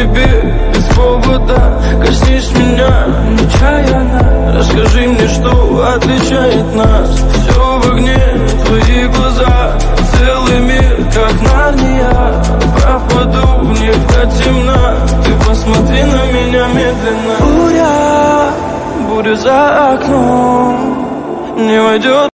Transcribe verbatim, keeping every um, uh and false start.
теперь без повода коснись меня нечаянно. Расскажи мне, что отличает нас. Все в огне, твои глаза, целый мир, как Нарния. Пропаду в них до темна, ты посмотри на меня медленно. Буря, буря за окном, не войдет.